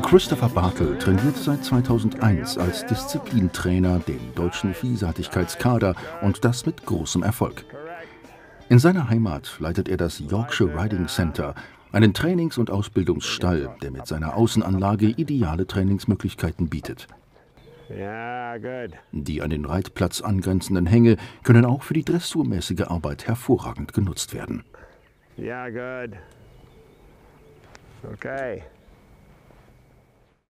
Christopher Bartle trainiert seit 2001 als Disziplintrainer den deutschen Vielseitigkeitskader und das mit großem Erfolg. In seiner Heimat leitet er das Yorkshire Riding Center, einen Trainings- und Ausbildungsstall, der mit seiner Außenanlage ideale Trainingsmöglichkeiten bietet. Die an den Reitplatz angrenzenden Hänge können auch für die dressurmäßige Arbeit hervorragend genutzt werden. Yeah, good. Okay.